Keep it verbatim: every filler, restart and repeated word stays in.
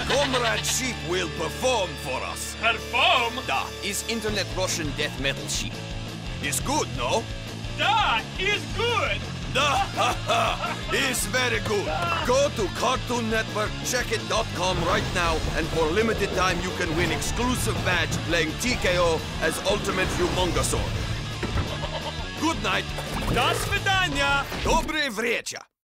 Comrade Sheep will perform for us. Perform? Da is internet Russian death metal sheep. Is good, no? Da is good. Da ha ha is very good. Go to Cartoon Network check it dot com right now, and for limited time you can win exclusive badge playing T K O as Ultimate Humongosaur. Good night. До свидания. Доброй встречи.